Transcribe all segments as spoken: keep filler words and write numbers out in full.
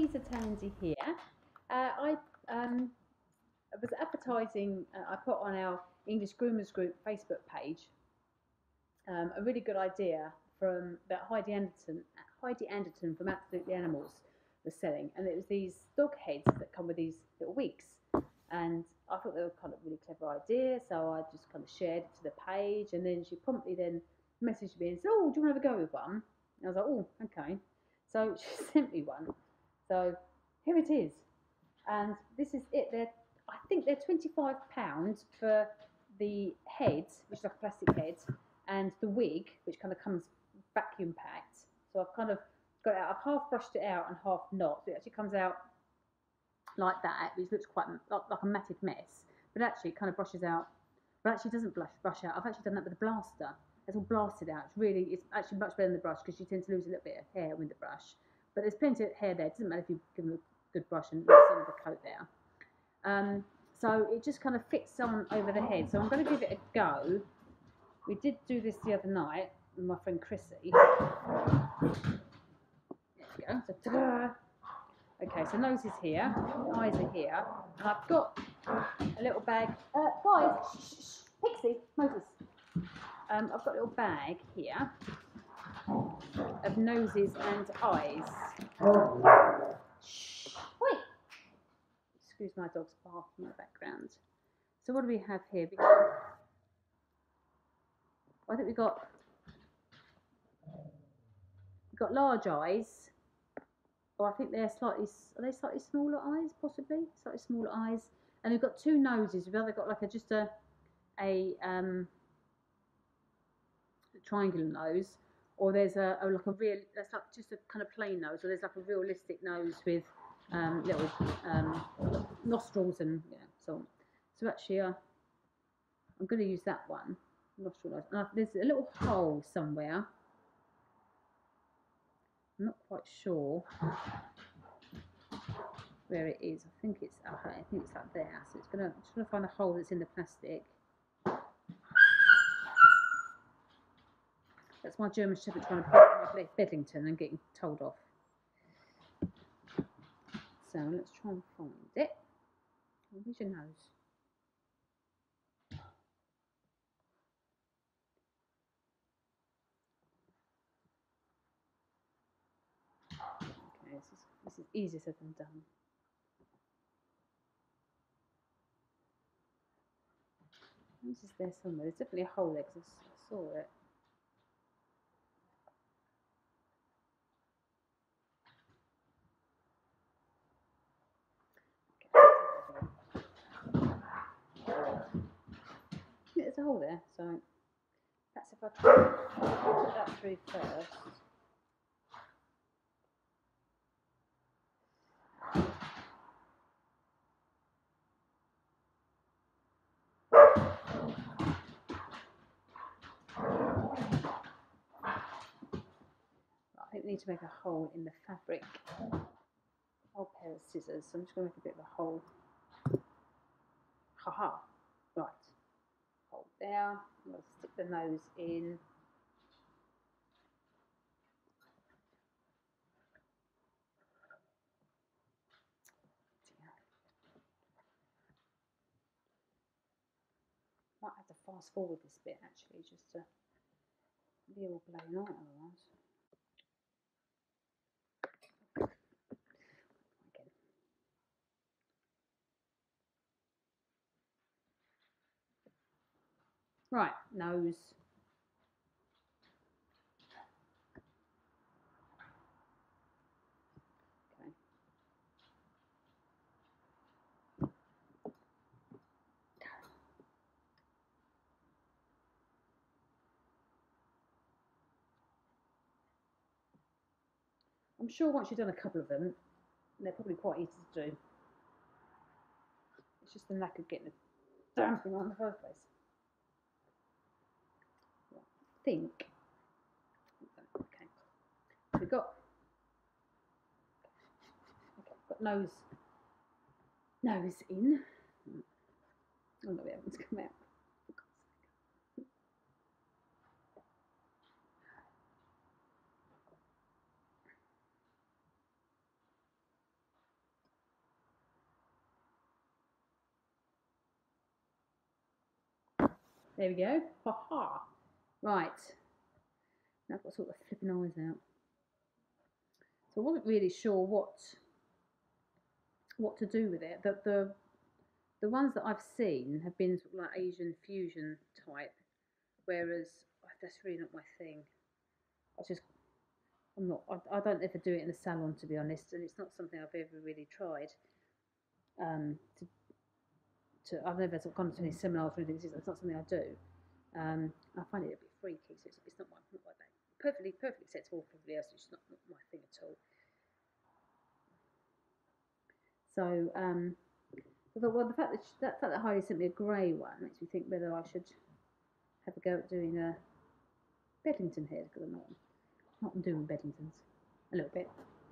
Louisa Tansy here. Uh, I um, was advertising, uh, I put on our English Groomers Group Facebook page um, a really good idea from that Heidi Anderton, Heidi Anderton from Absolutely Animals was selling, and it was these dog heads that come with these little wigs, and I thought they were kind of really clever idea, so I just kind of shared it to the page, and then she promptly then messaged me and said, "Oh, do you want to have a go with one?" And I was like, "Oh, okay." So she sent me one. So here it is, and this is it. They're, I think they're twenty-five pounds for the head, which is like a plastic head, and the wig, which kind of comes vacuum packed. So I've kind of got it out. I've half brushed it out and half not. So it actually comes out like that, which looks quite like, like a matted mess. But actually, it kind of brushes out. But actually, doesn't brush brush out. I've actually done that with a blaster. It's all blasted out. It's really, it's actually much better than the brush because you tend to lose a little bit of hair with the brush. But there's plenty of hair there. It doesn't matter if you give them a good brush and leave some of the coat there. Um, so it just kind of fits on over the head. So I'm going to give it a go. We did do this the other night with my friend Chrissy. There we go. So, ta-da! Okay, so nose is here, eyes are here, and I've got a little bag. Uh, guys, shh, shh, shh. Pixie, Moses. Um, I've got a little bag here of noses and eyes. Shh, wait. Excuse my dog's barking in the background. So what do we have here? We got, I think we've got, we've got large eyes. Or I think they're slightly, are they slightly smaller eyes, possibly? Slightly smaller eyes. And we've got two noses. We've either got like a, just a, a, um, a triangular nose, or there's a, a like a real, that's like just a kind of plain nose, or there's like a realistic nose with um, little um, nostrils and you know, so on. So actually, uh, I'm going to use that one, nostril nose. And I, there's a little hole somewhere. I'm not quite sure where it is. I think it's, uh, I think it's up there. So it's gonna, I'm just gonna find a hole that's in the plastic. That's my German Shepherd trying to put my Bedlington and getting told off. So let's try and find it. Where's your nose? Okay, this is this is easier said than done. Nose is there somewhere. There's definitely a hole there because I saw it. Yeah, there's a hole there, so that's if I try to put that through first. I think we need to make a hole in the fabric. Old pair of scissors, so I'm just going to make a bit of a hole. Haha, right. Hold there. I'm going to stick the nose in. Might have to fast forward this bit actually, just to be all blown out otherwise. Okay. Right, nose. Okay. I'm sure once you've done a couple of them, they're probably quite easy to do. It's just the knack of getting the damn thing on in the first place. I think. Okay. So we've got. Okay, got nose. Nose in. Oh no, we haven't come out. There we go. Ha ha. Right. Now I've got to sort the flipping eyes out. So I wasn't really sure what what to do with it. The the the ones that I've seen have been sort of like Asian fusion type, whereas oh, that's really not my thing. I just I'm not. I, I don't ever do it in a salon, to be honest, and it's not something I've ever really tried. Um, to, to I've never sort of gone to any seminars or anything. It's not something I do. Um, I find it a bit freaky, so it's, it's not my not my bag. Perfectly, perfectly acceptable for everybody else. It's not, not my thing at all. So, um, I thought, well, the fact that she, that fact that Heidi sent me a grey one makes me think whether I should have a go at doing a Bedlington head, because I'm not not doing Bedlingtons a little bit.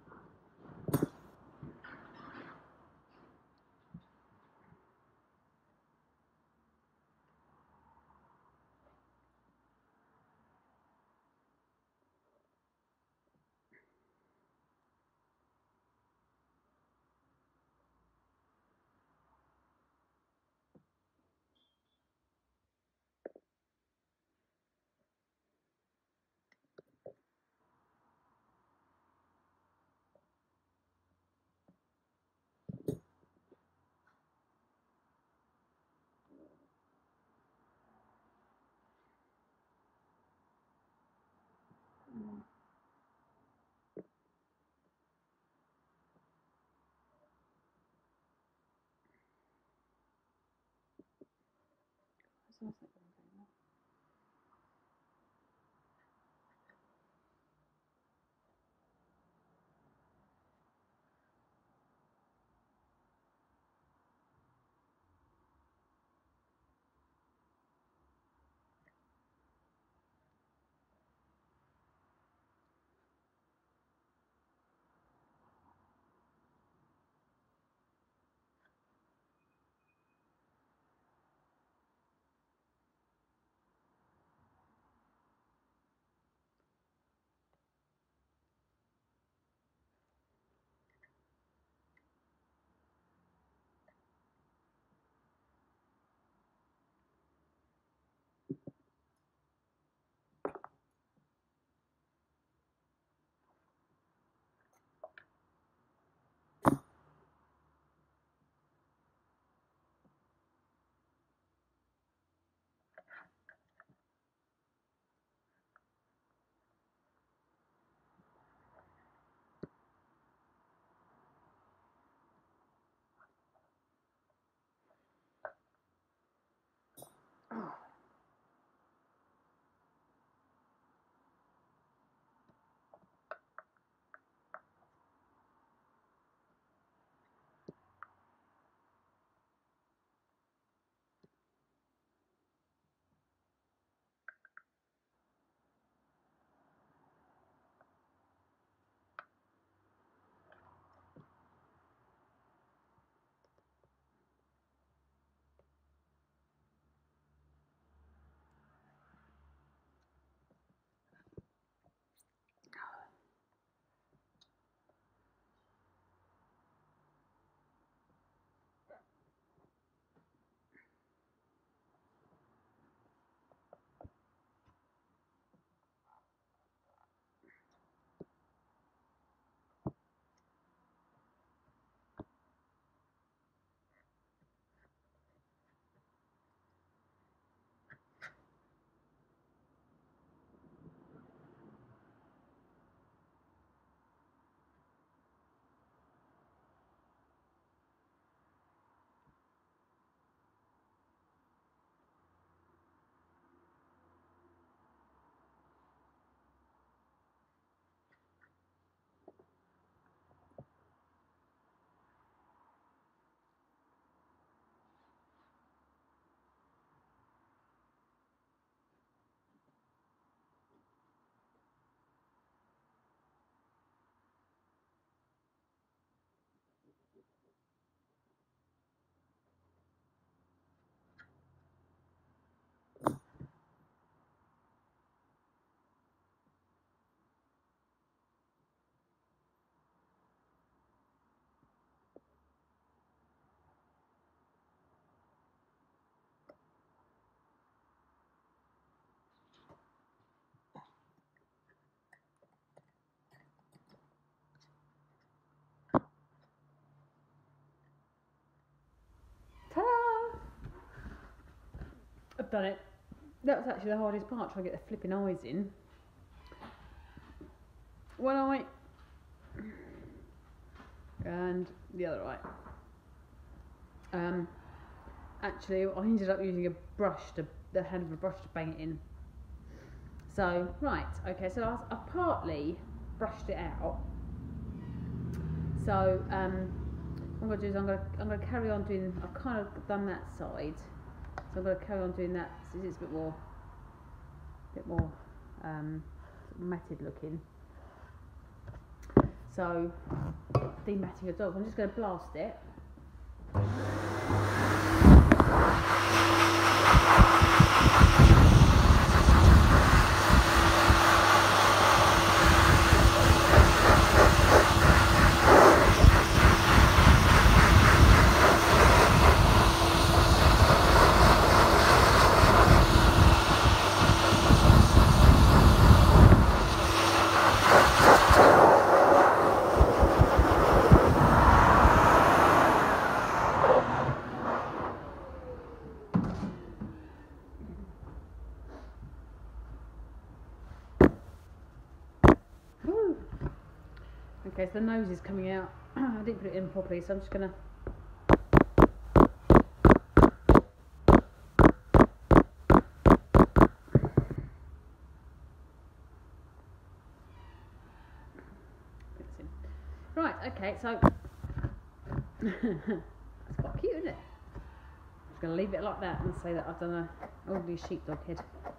Mm. So Oh. done it. That was actually the hardest part, trying to get the flipping eyes in. One eye and the other eye. Um, actually, I ended up using a brush, to, the hand of a brush to bang it in. So, right, okay, so I, I partly brushed it out. So, um, what I'm going to do is I'm going to, I'm going to carry on doing, I've kind of done that side. So I'm going to carry on doing that, so it's a bit more, bit more um, matted looking. So, dematting a dog, I'm just going to blast it. Okay, so the nose is coming out. I didn't put it in properly, so I'm just going to right, okay, so that's quite cute, isn't it? I'm just going to leave it like that and say that I've done a ordinary sheepdog head.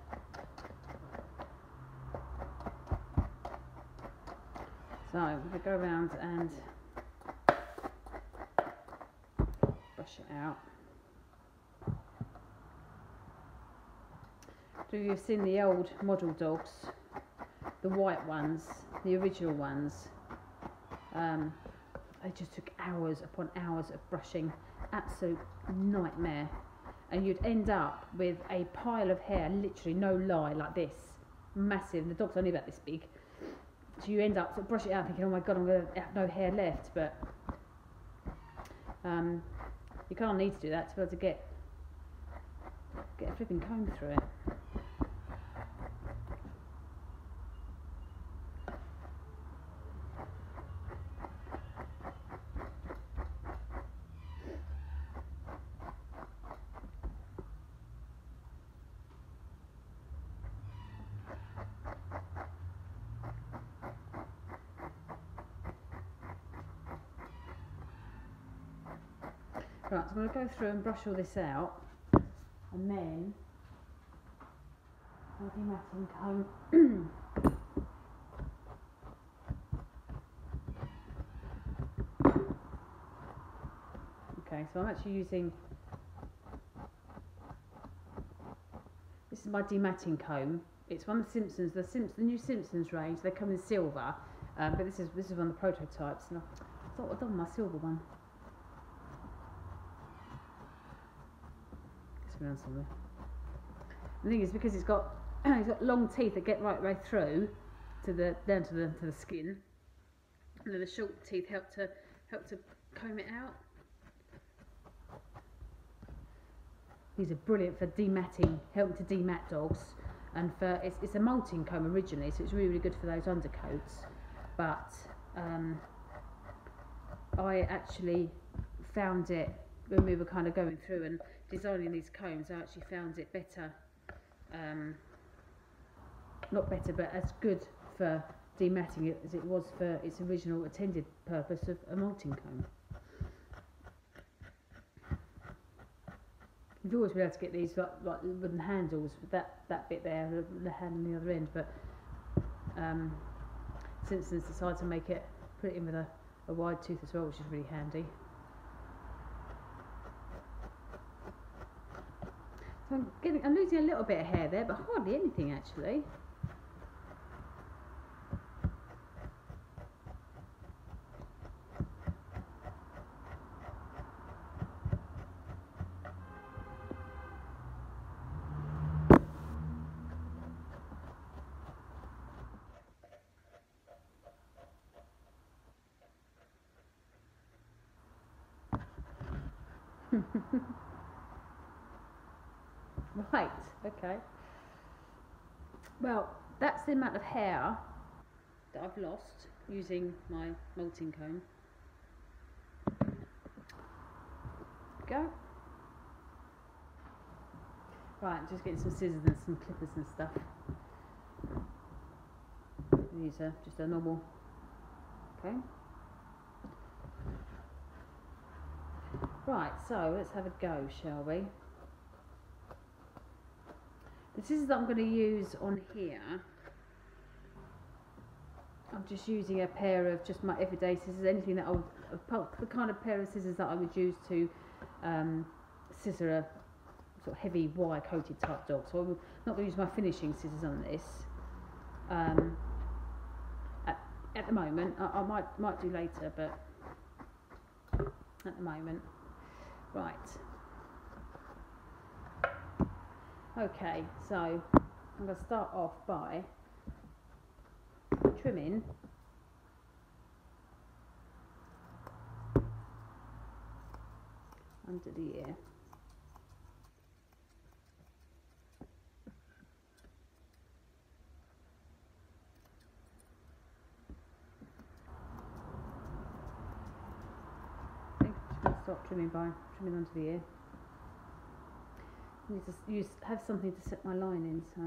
So I'm going to go around and brush it out. So you've seen the old model dogs, the white ones, the original ones. Um, they just took hours upon hours of brushing, absolute nightmare. And you'd end up with a pile of hair, literally no lie, like this, massive. The dog's only about this big. So you end up sort of brush it out thinking, oh my god, I'm going to have no hair left, but um, you can't need to do that to be able to get get a flipping comb through it. Right, so I'm going to go through and brush all this out, and then I'll do matting comb. Okay, so I'm actually using, this is my dematting comb. It's one of the Simpsons, the, Simps, the new Simpsons range. They come in silver, um, but this is this is one of the prototypes. And I thought I'd done my silver one. Around somewhere. The thing is, because it's got it's got long teeth that get right right through to the down to the to the skin, and then the short teeth help to help to comb it out. These are brilliant for dematting, helping to demat dogs, and for it's it's a molting comb originally, so it's really really good for those undercoats. But um, I actually found it when we were kind of going through and designing these combs. I actually found it better, um, not better, but as good for dematting it as it was for its original intended purpose of a molting comb. You've always been able to get these like, like wooden handles with that, that bit there, the, the hand on the other end, but um, Simpsons decided to make it, put it in with a, a wide tooth as well, which is really handy. So I'm, getting, I'm losing a little bit of hair there, but hardly anything actually. Right, okay. Well, that's the amount of hair that I've lost using my molting comb. Go. Right, just getting some scissors and some clippers and stuff. These are just a normal. Okay. Right, so let's have a go, shall we? The scissors that I'm going to use on here, I'm just using a pair of just my everyday scissors, anything that I would, the kind of pair of scissors that I would use to um, scissor a sort of heavy wire coated type dog. So I'm not going to use my finishing scissors on this um, at, at the moment. I, I might might do later, but at the moment. Right. Okay, so I'm going to start off by trimming under the ear. I think I'm just going to start trimming by trimming under the ear. I need to use, have something to set my line in, so.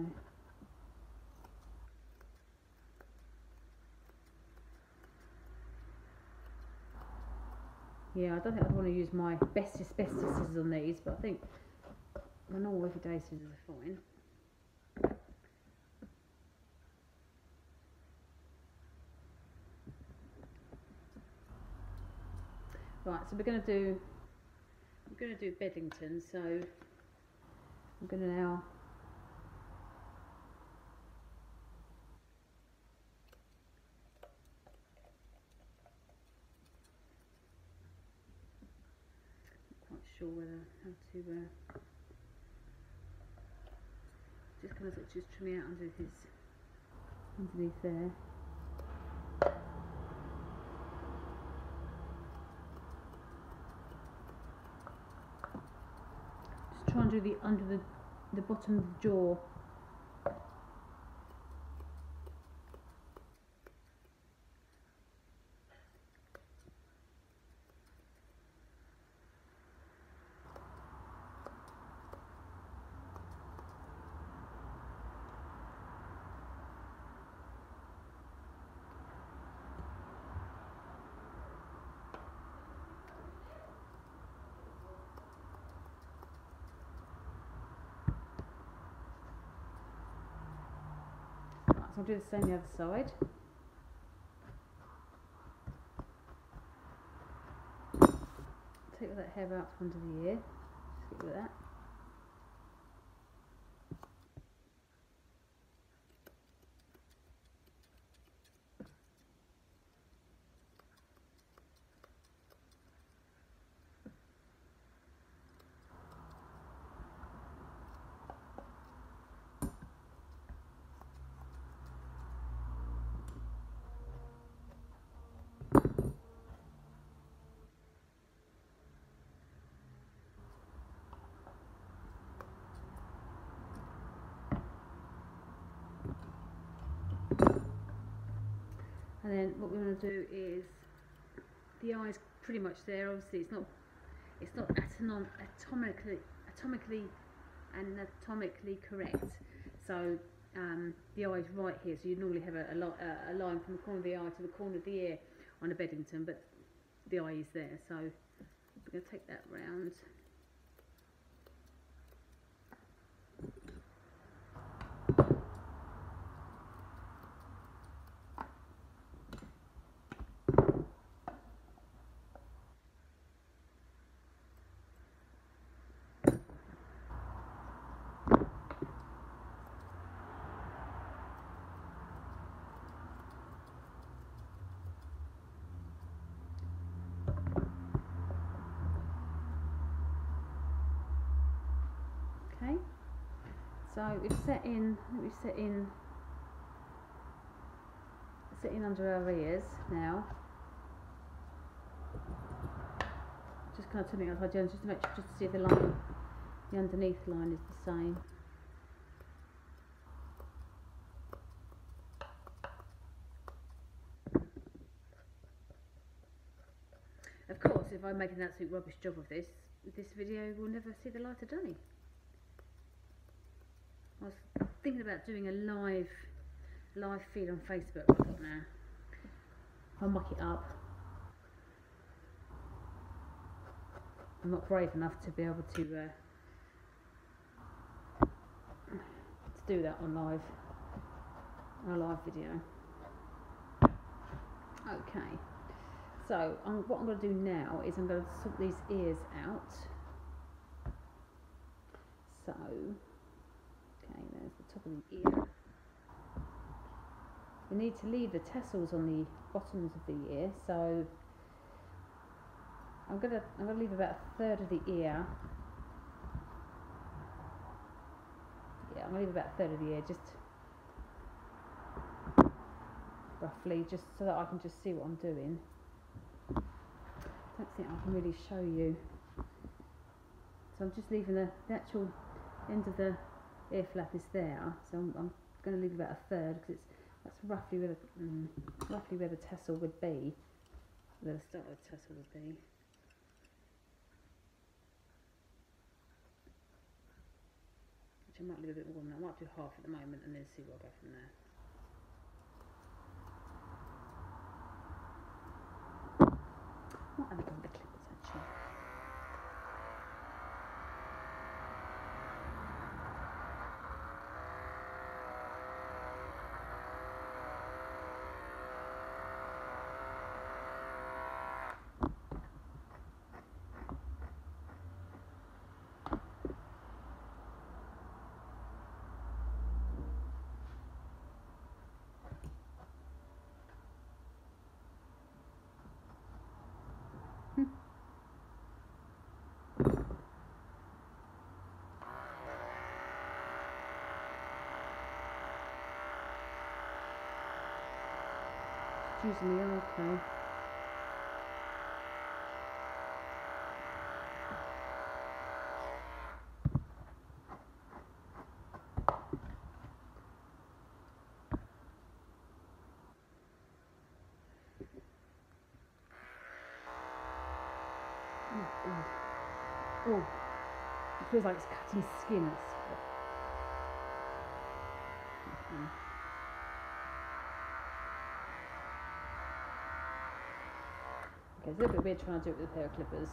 Yeah, I don't think I'd want to use my bestest, bestest scissors on these, but I think my normal everyday scissors are fine. Right, so we're going to do, we're going to do Bedlington, so I'm going to now not quite sure whether how to uh, just kind of just trimming out under his underneath there. Just try and do the under the the bottom of the jaw. I'll do the same the other side. Take all that hair out from under the ear. Just get rid of that. And then what we're going to do is the eye's pretty much there. Obviously, it's not it's not atom atomically atomically anatomically correct. So um, the eye's right here. So you normally have a, a, li a line from the corner of the eye to the corner of the ear on a Bedlington, but the eye is there. So we're going to take that round. Okay, so we've set in, I think we've set in, set in under our ears now. Just kind of turning it upside down just to make sure, just to see if the line The underneath line is the same. Of course, if I make an absolute rubbish job of this, this video will never see the light of day. I was thinking about doing a live live feed on Facebook, but I thought, nah, I'll muck it up. I'm not brave enough to be able to uh, to do that on live, on a live video. Okay, so um, what I'm going to do now is I'm going to sort these ears out. So, okay, there's the top of the ear. We need to leave the tassels on the bottoms of the ear, so I'm gonna I'm gonna leave about a third of the ear. Yeah, I'm gonna leave about a third of the ear, just roughly, just so that I can just see what I'm doing. I don't think I can really show you. So I'm just leaving the, the actual end of the ear flap is there. So I'm, I'm going to leave about a third because it's that's roughly where the mm, roughly where the tassel would be. Where the start of the tassel would be. Which I might leave a bit more than that. I might do half at the moment and then see where I go from there. Might have a go with the clippers actually. Using the arc though. Oh, God. Oh, it feels like it's cutting skin. Mm. Okay, it's a little bit weird trying to do it with a pair of clippers.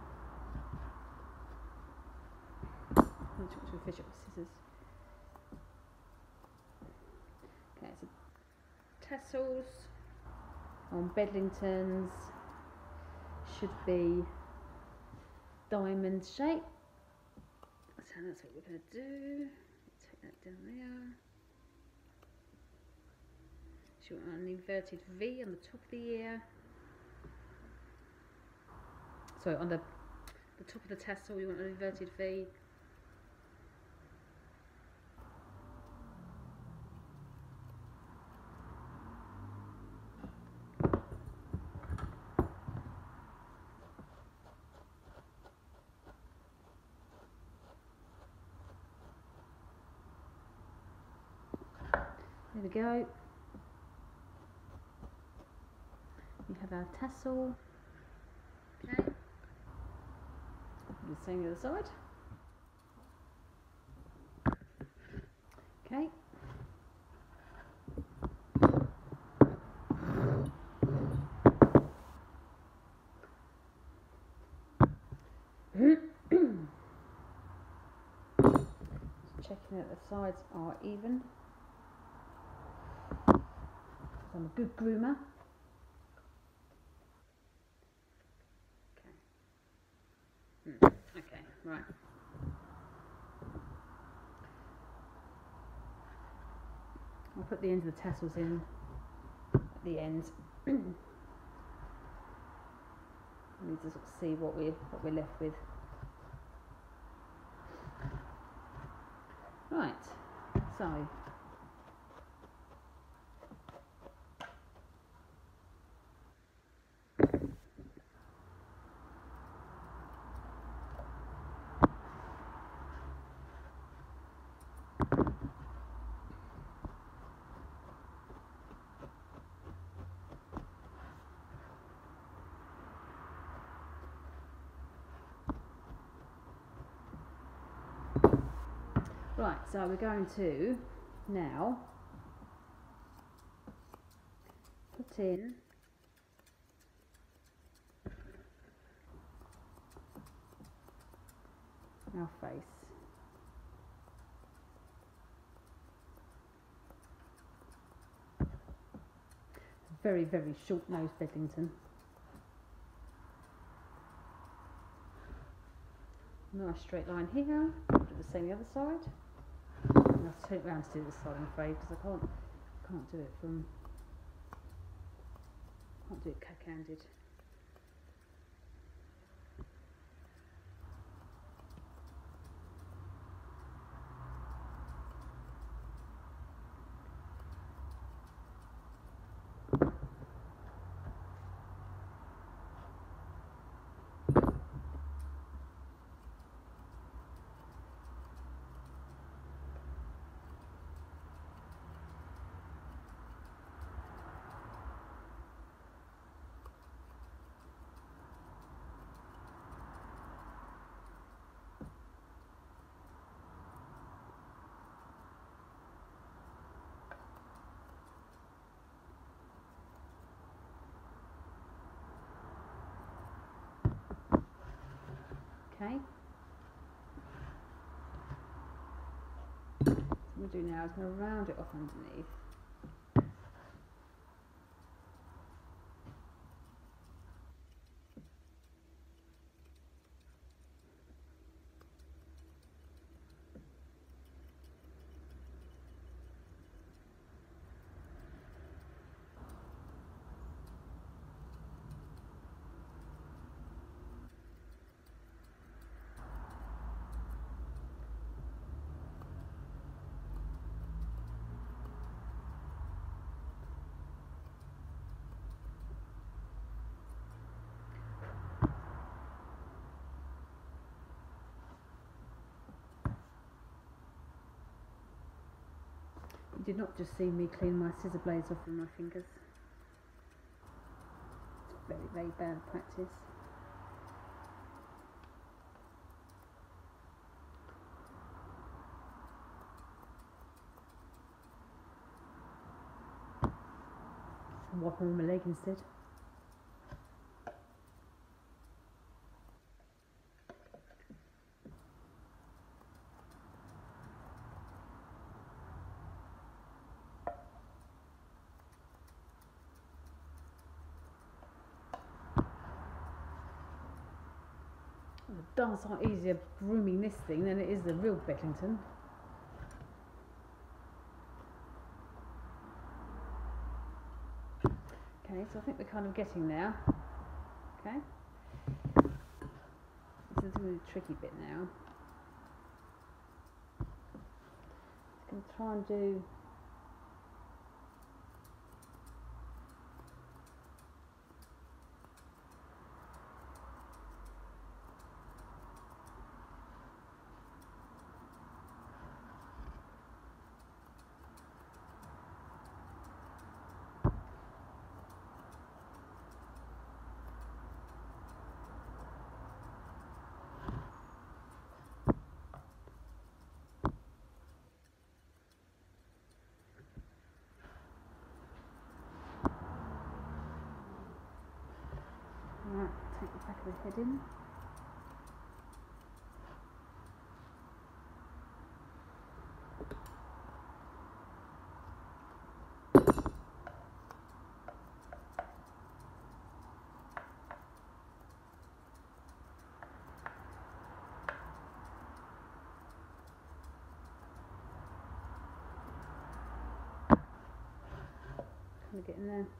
I'm trying to fish up with scissors. Okay, so tassels on Bedlingtons should be diamond shape. So that's what we're going to do. Take that down there. So you want an inverted V on the top of the ear. So on the, the top of the tassel you want an inverted V. There we go. We have our tassel. Okay. The same the other side. Okay. Just checking that the sides are even. I'm a good groomer. Okay. Hmm. Okay, right. I'll put the ends of the tassels in at the end. I need to sort of see what we what we're left with. Right. So. Right, so we're going to now put in our face. Very, very short nose Bedlington. Nice straight line here. Do the same the other side. I'll have to turn it round to do this side, I'm afraid, because I can't can't do it from can't do it cack-handed. Okay. What I'm going to do now is I'm going to round it off underneath. You did not just see me clean my scissor blades off with my fingers. It's very, very bad practice. I'll wipe on my leg instead. The darn sight easier grooming this thing than it is the real Bedlington. Okay, so I think we're kind of getting there. Okay, this is really the tricky bit now. Just going to try and do Right, take the back of the head in. Kind of getting there.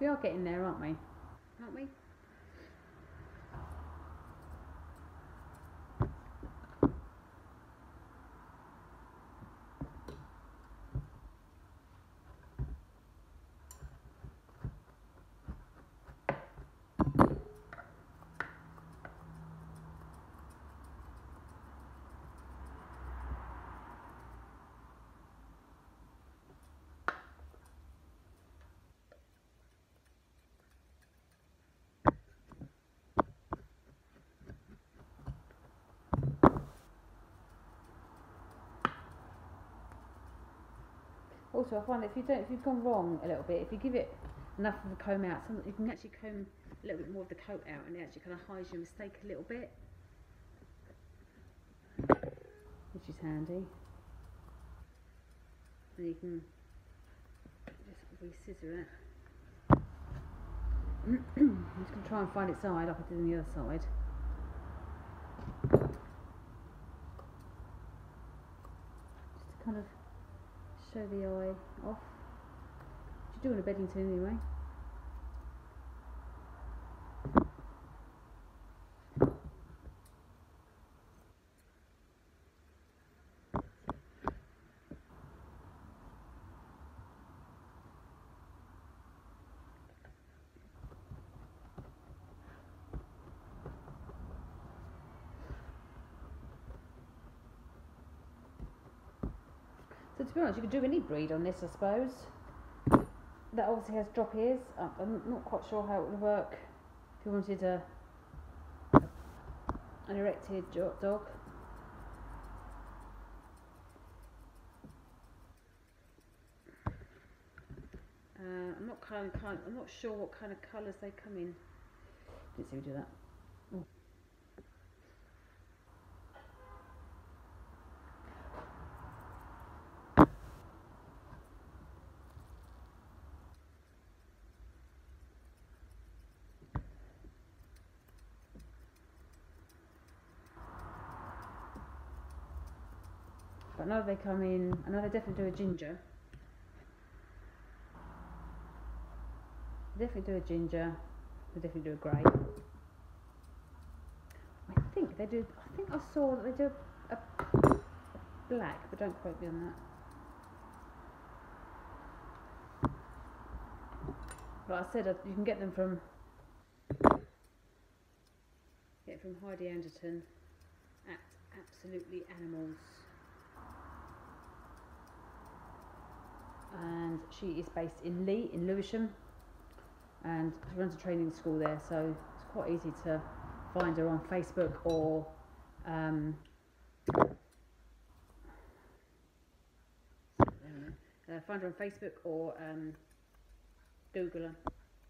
We are getting there, aren't we? Aren't we? Also, I find that if you don't, if you've gone wrong a little bit, if you give it enough of the comb out, some, you can actually comb a little bit more of the coat out, and it actually kind of hides your mistake a little bit, which is handy. And you can just re-scissor it. I'm just going to try and find its eye like I did on the other side. Just to kind of show the eye off, which you do in a Bedlington anyway. So to be honest, you could do any breed on this, I suppose. That obviously has drop ears. I'm not quite sure how it would work if you wanted a an erected dog. Uh, I'm not kind of, kind. I'm not sure what kind of colours they come in. Didn't see me do that. Ooh. But I know they come in. I know they definitely do a ginger. They definitely do a ginger. They definitely do a grey. I think they do. I think I saw that they do a, a black, but don't quote me on that. Like I said, uh, you can get them from get from Heidi Anderton at Absolutely Animals, and she is based in Lee in Lewisham, and she runs a training school there, so it's quite easy to find her on Facebook or um, uh, find her on Facebook or um, Google her.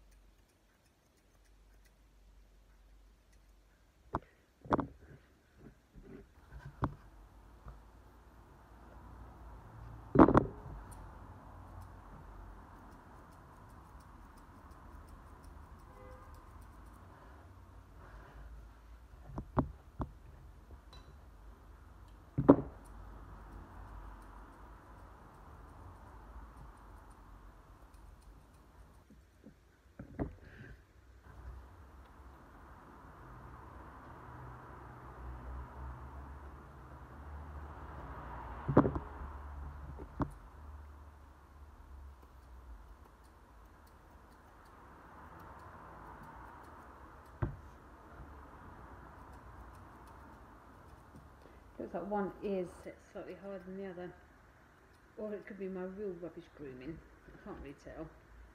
Looks like one is set slightly higher than the other, or it could be my real rubbish grooming. I can't really tell.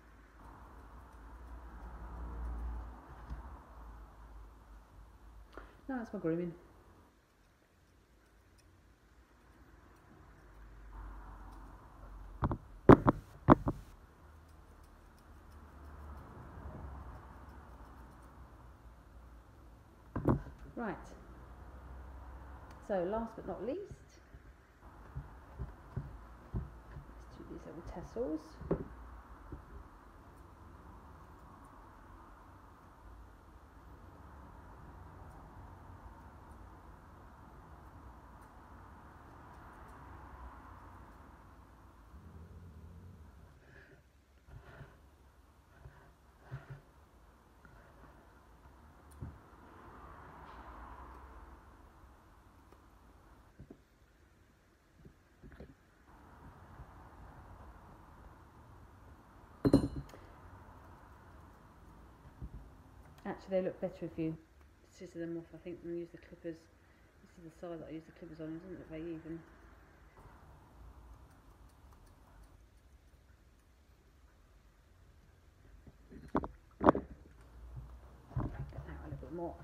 No, that's my grooming. Right. So last but not least, let's do these little tassels. Actually, they look better if you scissor them off, I think, than use the clippers. This is the side that I use the clippers on. It doesn't look very even. Get that a little bit more.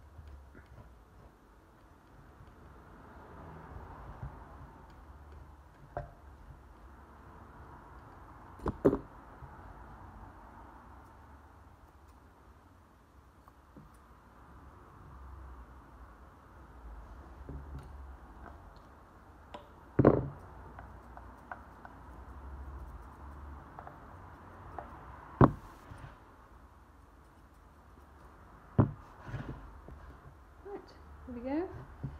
Here we go.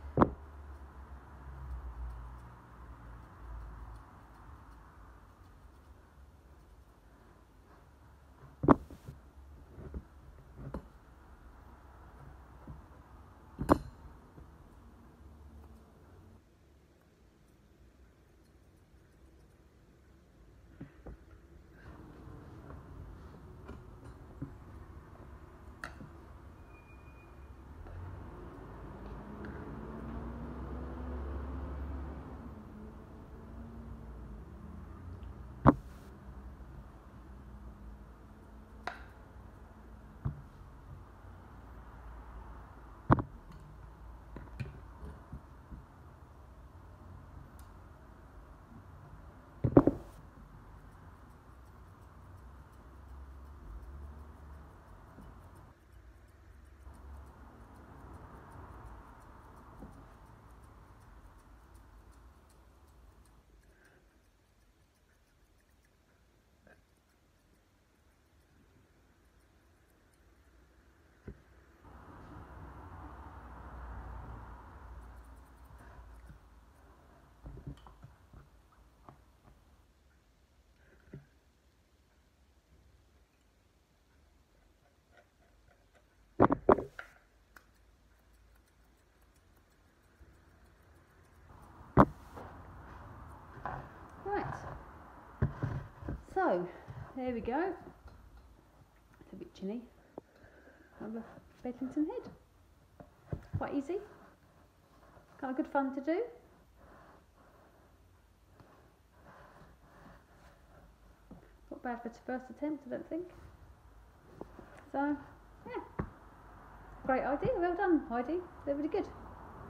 So, there we go. It's a bit chinny. Have a Bedlington head. Quite easy. Kind of good fun to do. Not bad for its first attempt, I don't think. So, yeah. Great idea. Well done, Heidi. They're really good.